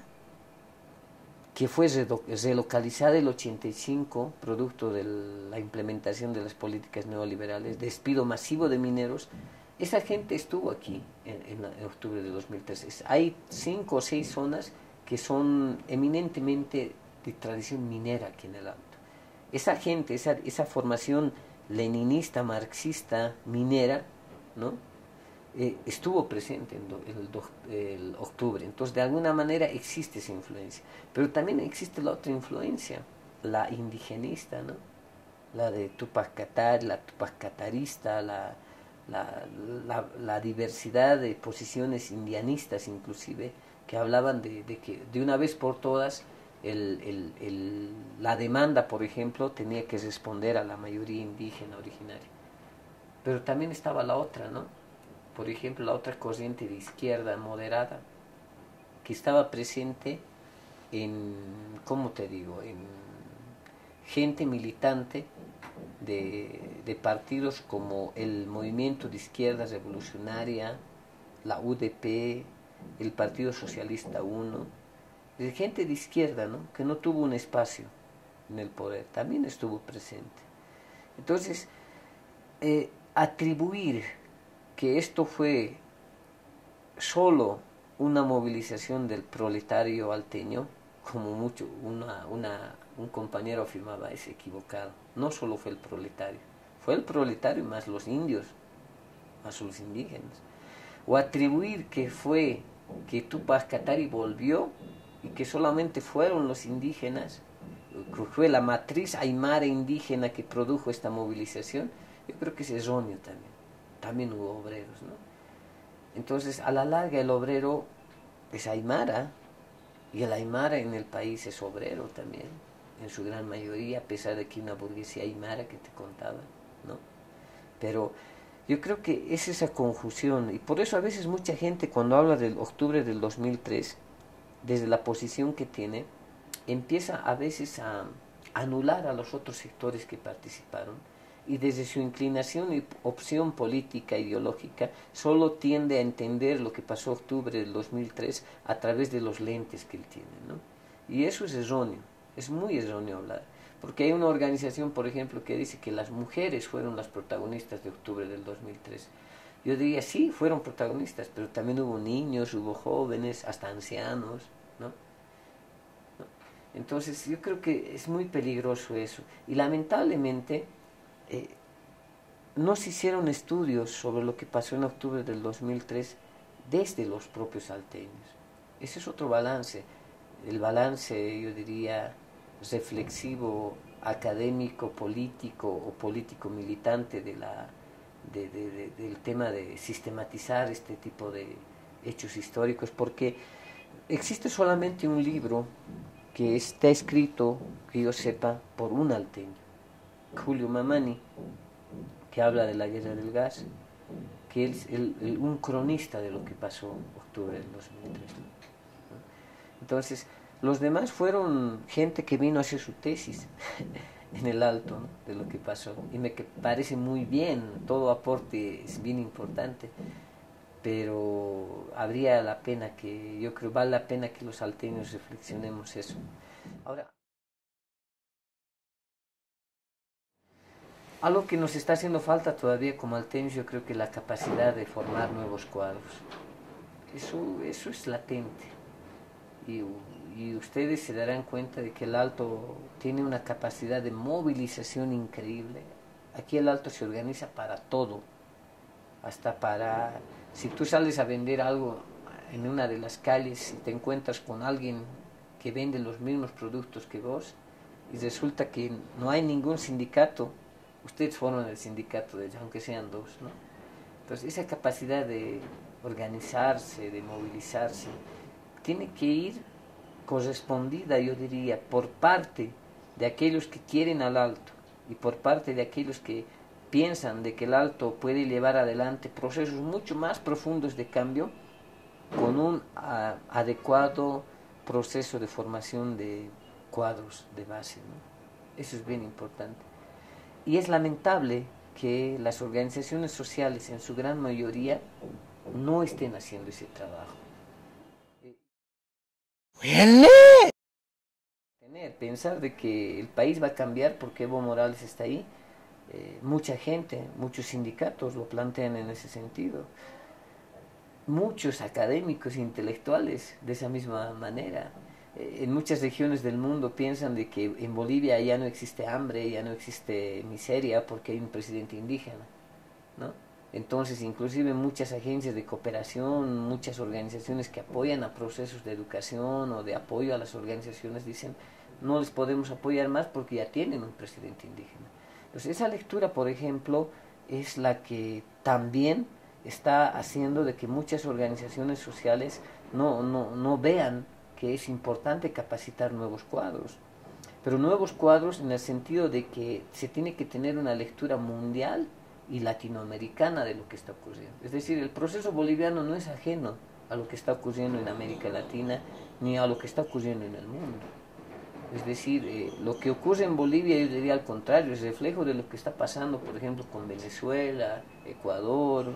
que fue relocalizada en el ochenta y cinco, producto de la implementación de las políticas neoliberales, despido masivo de mineros. Esa gente estuvo aquí en, en octubre de dos mil tres. Hay cinco o seis zonas que son eminentemente de tradición minera aquí en el Alto. Esa gente, esa, esa formación leninista, marxista, minera, ¿no? Eh, estuvo presente en do, el, do, el octubre. Entonces, de alguna manera existe esa influencia. Pero también existe la otra influencia, la indigenista, ¿no? La de Tupac Katari, la Tupac Katarista, la, la, la, la diversidad de posiciones indianistas inclusive, que hablaban de, de que de una vez por todas el, el, el, la demanda, por ejemplo, tenía que responder a la mayoría indígena originaria. Pero también estaba la otra, ¿no? Por ejemplo, la otra corriente de izquierda moderada, que estaba presente en, ¿cómo te digo?, en gente militante de, de partidos como el Movimiento de Izquierda Revolucionaria, la U D P, el Partido Socialista uno, de gente de izquierda, ¿no?, que no tuvo un espacio en el poder, también estuvo presente. Entonces, eh, atribuir que esto fue solo una movilización del proletario alteño, como mucho una, una, un compañero afirmaba, es equivocado. No solo fue el proletario, fue el proletario más los indios, más los indígenas. O atribuir que fue que Tupac Katari volvió y que solamente fueron los indígenas, que fue la matriz aymara indígena que produjo esta movilización, yo creo que es erróneo también. También hubo obreros, ¿no? Entonces, a la larga, el obrero es aymara, y el aymara en el país es obrero también, en su gran mayoría, a pesar de que hay una burguesía aymara que te contaba, ¿no? Pero yo creo que es esa confusión, y por eso a veces mucha gente cuando habla del octubre del dos mil tres, desde la posición que tiene, empieza a veces a anular a los otros sectores que participaron, y desde su inclinación y opción política, ideológica, solo tiende a entender lo que pasó en octubre del dos mil tres a través de los lentes que él tiene, ¿no? Y eso es erróneo, es muy erróneo hablar, porque hay una organización, por ejemplo, que dice que las mujeres fueron las protagonistas de octubre del dos mil tres. Yo diría, sí, fueron protagonistas, pero también hubo niños, hubo jóvenes, hasta ancianos, ¿no? Entonces yo creo que es muy peligroso eso, y lamentablemente Eh, no se hicieron estudios sobre lo que pasó en octubre del dos mil tres desde los propios salteños. Ese es otro balance, el balance, yo diría, reflexivo, académico, político o político militante de la, de, de, de, del tema de sistematizar este tipo de hechos históricos, porque existe solamente un libro que está escrito, que yo sepa, por un alteño, Julio Mamani, que habla de la guerra del gas, que es el, el, un cronista de lo que pasó en octubre del dos mil tres. ¿No? Entonces, los demás fueron gente que vino a hacer su tesis en el Alto, ¿no?, de lo que pasó. Y me parece muy bien, todo aporte es bien importante, pero habría la pena que, yo creo, vale la pena que los salteños reflexionemos eso. Ahora, algo que nos está haciendo falta todavía como alteños, yo creo que la capacidad de formar nuevos cuadros. Eso, eso es latente. Y, y ustedes se darán cuenta de que el Alto tiene una capacidad de movilización increíble. Aquí el Alto se organiza para todo. Hasta para, si tú sales a vender algo en una de las calles y te encuentras con alguien que vende los mismos productos que vos, y resulta que no hay ningún sindicato, ustedes forman el sindicato de ellos, aunque sean dos, ¿no? Entonces, esa capacidad de organizarse, de movilizarse, tiene que ir correspondida, yo diría, por parte de aquellos que quieren al Alto y por parte de aquellos que piensan de que el Alto puede llevar adelante procesos mucho más profundos de cambio con un a, adecuado proceso de formación de cuadros de base, ¿no? Eso es bien importante. Y es lamentable que las organizaciones sociales en su gran mayoría no estén haciendo ese trabajo. Tener, pensar de que el país va a cambiar porque Evo Morales está ahí, eh, mucha gente, muchos sindicatos lo plantean en ese sentido, muchos académicos e intelectuales de esa misma manera. Eh, en muchas regiones del mundo piensan de que en Bolivia ya no existe hambre, ya no existe miseria porque hay un presidente indígena, ¿no? Entonces, inclusive muchas agencias de cooperación, muchas organizaciones que apoyan a procesos de educación o de apoyo a las organizaciones dicen, no les podemos apoyar más porque ya tienen un presidente indígena. Entonces, esa lectura, por ejemplo, es la que también está haciendo de que muchas organizaciones sociales no, no, no vean que es importante capacitar nuevos cuadros. Pero nuevos cuadros en el sentido de que se tiene que tener una lectura mundial y latinoamericana de lo que está ocurriendo. Es decir, el proceso boliviano no es ajeno a lo que está ocurriendo en América Latina ni a lo que está ocurriendo en el mundo. Es decir, eh, lo que ocurre en Bolivia, yo diría al contrario, es reflejo de lo que está pasando, por ejemplo, con Venezuela, Ecuador,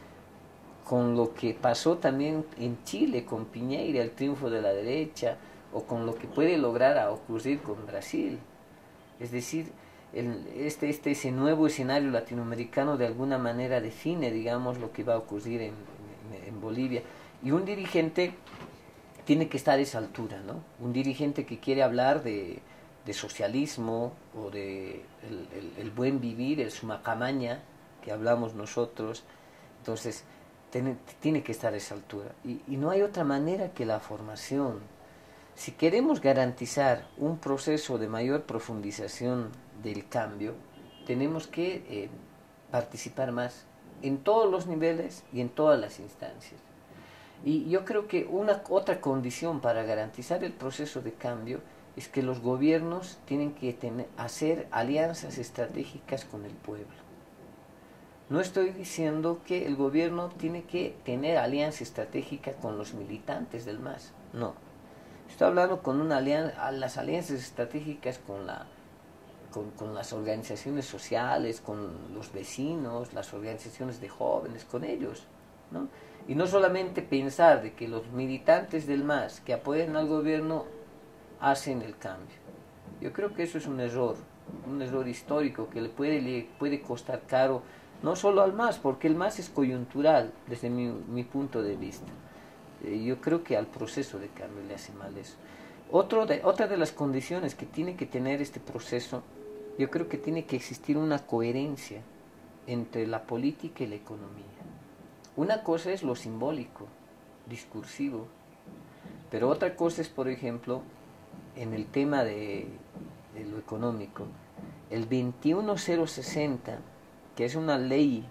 con lo que pasó también en Chile, con Piñera, el triunfo de la derecha, o con lo que puede lograr a ocurrir con Brasil. Es decir, el, este, este ese nuevo escenario latinoamericano de alguna manera define, digamos, lo que va a ocurrir en, en, en Bolivia. Y un dirigente tiene que estar a esa altura, ¿no? Un dirigente que quiere hablar de, de socialismo o de el, el, el buen vivir, el sumacamaña que hablamos nosotros, entonces tiene, tiene que estar a esa altura. Y, y no hay otra manera que la formación. Si queremos garantizar un proceso de mayor profundización del cambio, tenemos que eh, participar más en todos los niveles y en todas las instancias. Y yo creo que una otra condición para garantizar el proceso de cambio es que los gobiernos tienen que tener, hacer alianzas estratégicas con el pueblo. No estoy diciendo que el gobierno tiene que tener alianza estratégica con los militantes del M A S, no. Estoy hablando con una alianza, las alianzas estratégicas con, la, con, con las organizaciones sociales, con los vecinos, las organizaciones de jóvenes, con ellos, ¿no? Y no solamente pensar de que los militantes del M A S que apoyan al gobierno hacen el cambio. Yo creo que eso es un error, un error histórico que le puede, le puede costar caro, no solo al M A S, porque el M A S es coyuntural desde mi, mi punto de vista. Eh, yo creo que al proceso de cambio le hace mal eso. Otro de, otra de las condiciones que tiene que tener este proceso, yo creo que tiene que existir una coherencia entre la política y la economía. Una cosa es lo simbólico, discursivo, pero otra cosa es, por ejemplo, en el tema de, de lo económico, el veintiuno cero sesenta, que es una ley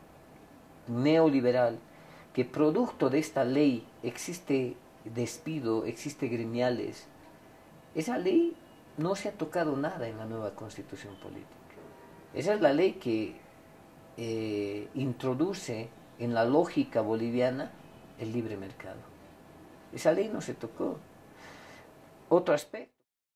neoliberal, que producto de esta ley existe despido, existe gremiales, esa ley no se ha tocado nada en la nueva constitución política. Esa es la ley que eh, introduce en la lógica boliviana el libre mercado. Esa ley no se tocó. Otro aspecto.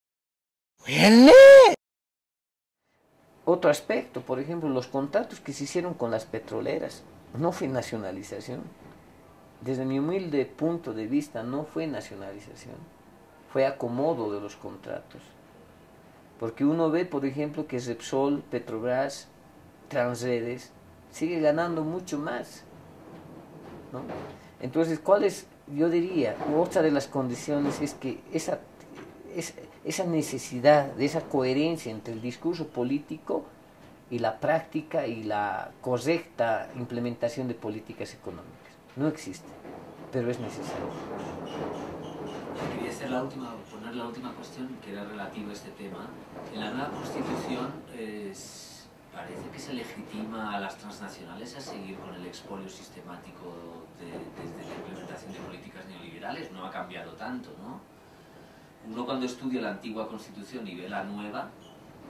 Otro aspecto, por ejemplo, los contratos que se hicieron con las petroleras, no fue nacionalización. Desde mi humilde punto de vista, no fue nacionalización. Fue acomodo de los contratos. Porque uno ve, por ejemplo, que Repsol, Petrobras, Transredes, sigue ganando mucho más, ¿no? Entonces, ¿cuál es, yo diría, otra de las condiciones es que esa, esa, esa necesidad de esa coherencia entre el discurso político y la práctica y la correcta implementación de políticas económicas no existe, pero es necesario. Quería hacer la última, poner la última cuestión que era relativa a este tema. En la nueva Constitución es... Parece que se legitima a las transnacionales a seguir con el expolio sistemático de, desde la implementación de políticas neoliberales. No ha cambiado tanto, ¿no? Uno cuando estudia la antigua Constitución y ve la nueva, ve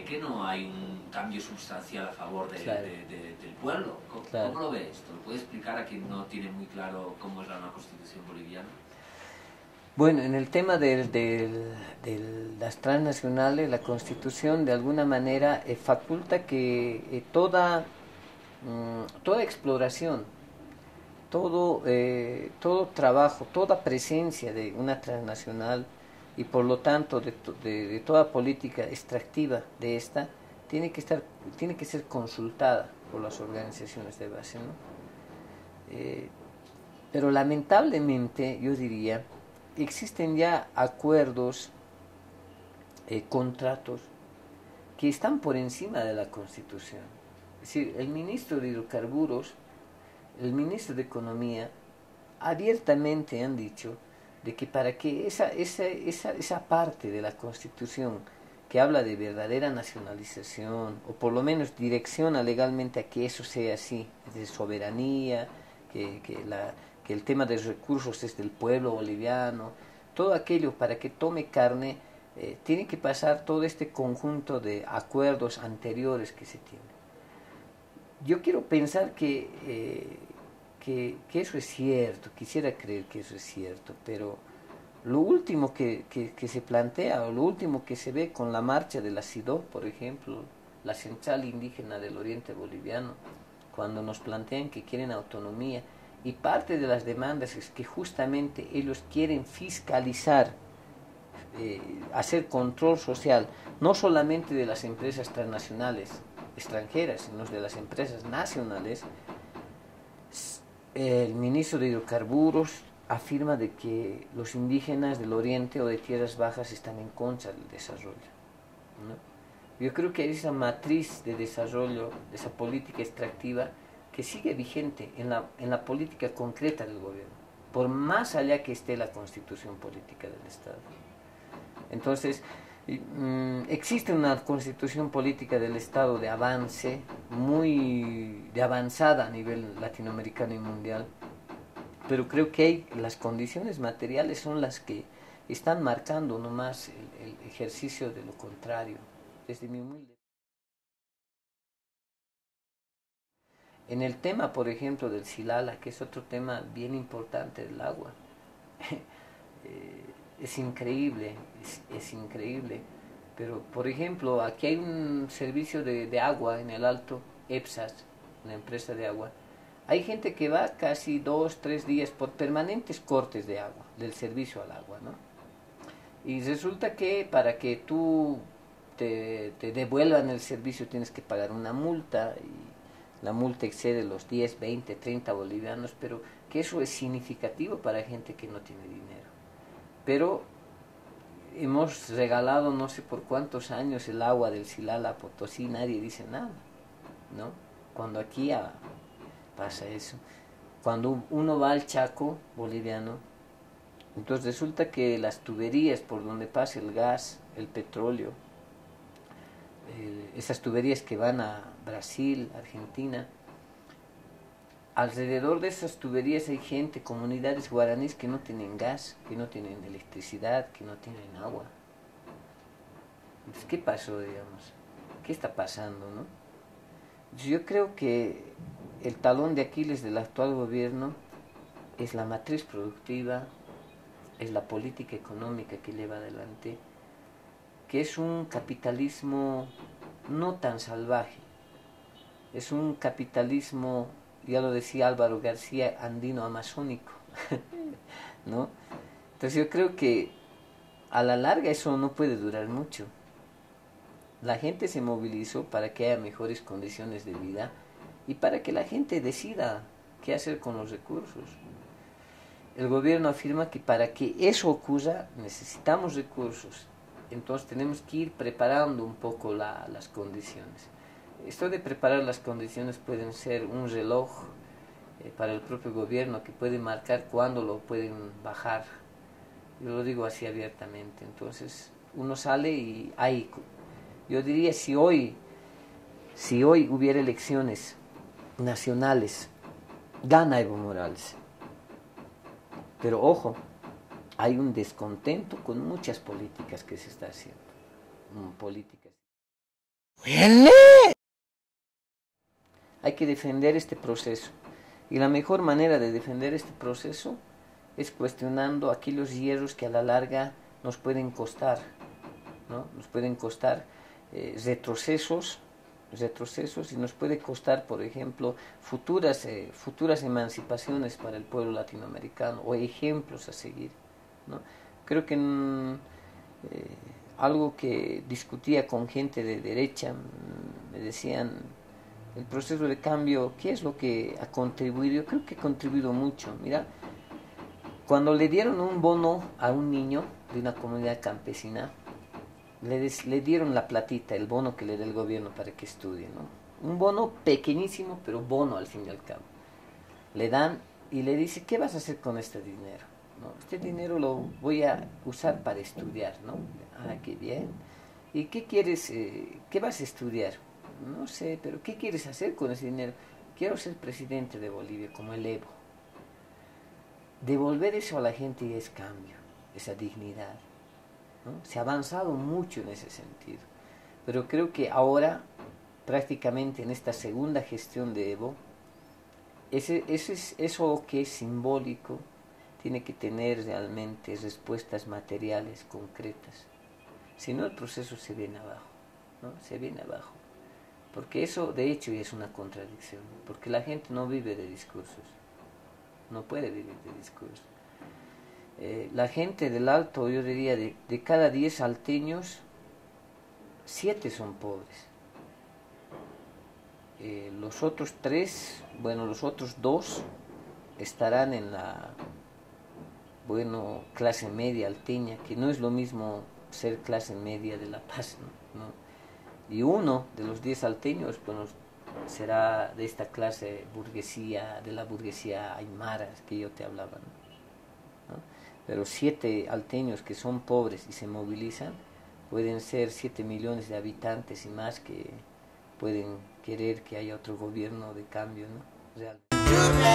que no hay un cambio sustancial a favor de, claro. de, de, del pueblo. ¿Cómo, claro. ¿Cómo lo ve esto? ¿Lo puede explicar a quien no tiene muy claro cómo es la nueva constitución boliviana? Bueno, en el tema de, de, de las transnacionales, la Constitución de alguna manera eh, faculta que eh, toda, mm, toda exploración, todo, eh, todo trabajo, toda presencia de una transnacional y por lo tanto de, de, de toda política extractiva de esta, tiene que, estar, tiene que ser consultada por las organizaciones de base, ¿no? Eh, pero lamentablemente, yo diría, existen ya acuerdos, eh, contratos que están por encima de la Constitución. Es decir, el ministro de Hidrocarburos, el ministro de Economía, abiertamente han dicho de que para que esa, esa, esa, esa parte de la Constitución que habla de verdadera nacionalización, o por lo menos direcciona legalmente a que eso sea así, de soberanía, que, que, la, que el tema de los recursos es del pueblo boliviano, todo aquello para que tome carne, eh, tiene que pasar todo este conjunto de acuerdos anteriores que se tienen. Yo quiero pensar que, eh, que, que eso es cierto, quisiera creer que eso es cierto, pero lo último que, que, que se plantea, o lo último que se ve con la marcha de la SIDO, por ejemplo, la Central Indígena del Oriente Boliviano, cuando nos plantean que quieren autonomía, y parte de las demandas es que justamente ellos quieren fiscalizar, eh, hacer control social, no solamente de las empresas transnacionales extranjeras, sino de las empresas nacionales. El ministro de Hidrocarburos afirma de que los indígenas del oriente o de tierras bajas están en contra del desarrollo, ¿no? Yo creo que esa matriz de desarrollo, de esa política extractiva, que sigue vigente en la, en la política concreta del gobierno, por más allá que esté la constitución política del Estado. Entonces, mm, existe una constitución política del Estado de avance, muy de avanzada a nivel latinoamericano y mundial, pero creo que hay, las condiciones materiales son las que están marcando nomás el, el ejercicio de lo contrario, desde mi humilde. En el tema, por ejemplo, del Silala, que es otro tema bien importante del agua, eh, es increíble, es, es increíble, pero por ejemplo, aquí hay un servicio de, de agua en el Alto, EPSAS, una empresa de agua. Hay gente que va casi dos, tres días por permanentes cortes de agua, del servicio al agua, ¿no? Y resulta que para que tú te, te devuelvan el servicio tienes que pagar una multa, y la multa excede los diez, veinte, treinta bolivianos, pero que eso es significativo para gente que no tiene dinero. Pero hemos regalado no sé por cuántos años el agua del Silala a Potosí, nadie dice nada, ¿no? Cuando aquí a, pasa eso. Cuando uno va al Chaco boliviano, entonces resulta que las tuberías por donde pasa el gas, el petróleo, eh, esas tuberías que van a Brasil, Argentina, alrededor de esas tuberías hay gente, comunidades guaraníes que no tienen gas, que no tienen electricidad, que no tienen agua. Entonces, ¿qué pasó, digamos? ¿Qué está pasando, no? Entonces, yo creo que el talón de Aquiles del actual gobierno es la matriz productiva, es la política económica que lleva adelante, que es un capitalismo no tan salvaje, es un capitalismo, ya lo decía Álvaro García, andino amazónico, ¿no? Entonces yo creo que a la larga eso no puede durar mucho. La gente se movilizó para que haya mejores condiciones de vida y para que la gente decida qué hacer con los recursos. El gobierno afirma que para que eso ocurra necesitamos recursos, entonces tenemos que ir preparando un poco la, las condiciones. Esto de preparar las condiciones pueden ser un reloj eh, para el propio gobierno que puede marcar cuándo lo pueden bajar. Yo lo digo así abiertamente. Entonces uno sale y hay, yo diría si hoy, si hoy hubiera elecciones nacionales, gana Evo Morales. Pero ojo, hay un descontento con muchas políticas que se está haciendo, políticas. Hay que defender este proceso. Y la mejor manera de defender este proceso es cuestionando aquellos hierros que a la larga nos pueden costar, ¿no? Nos pueden costar eh, retrocesos, retrocesos y nos puede costar, por ejemplo, futuras, eh, futuras emancipaciones para el pueblo latinoamericano o ejemplos a seguir, ¿no? Creo que mm, eh, algo que discutía con gente de derecha, mm, me decían, el proceso de cambio, ¿qué es lo que ha contribuido? Yo creo que ha contribuido mucho. Mira, cuando le dieron un bono a un niño de una comunidad campesina, le, des, le dieron la platita, el bono que le da el gobierno para que estudie, ¿no? Un bono pequeñísimo, pero bono al fin y al cabo. Le dan y le dice, ¿qué vas a hacer con este dinero? ¿No? Este dinero lo voy a usar para estudiar, ¿no? Ah, qué bien. ¿Y qué quieres, eh, qué vas a estudiar? No sé, pero ¿qué quieres hacer con ese dinero? Quiero ser presidente de Bolivia, como el Evo. Devolver eso a la gente es cambio, esa dignidad, ¿no? Se ha avanzado mucho en ese sentido. Pero creo que ahora, prácticamente en esta segunda gestión de Evo, ese, ese, eso que es simbólico tiene que tener realmente respuestas materiales, concretas. Si no, el proceso se viene abajo, ¿no? Se viene abajo. Porque eso, de hecho, es una contradicción. Porque la gente no vive de discursos. No puede vivir de discursos. Eh, la gente del Alto, yo diría, de, de cada diez alteños, siete son pobres. Eh, los otros tres, bueno, los otros dos estarán en la, bueno, clase media alteña, que no es lo mismo ser clase media de La Paz, ¿no? ¿No? Y uno de los diez alteños, bueno, será de esta clase burguesía, de la burguesía aymara que yo te hablaba, ¿no? ¿No? Pero siete alteños que son pobres y se movilizan, pueden ser siete millones de habitantes y más que pueden querer que haya otro gobierno de cambio, ¿no? Realmente.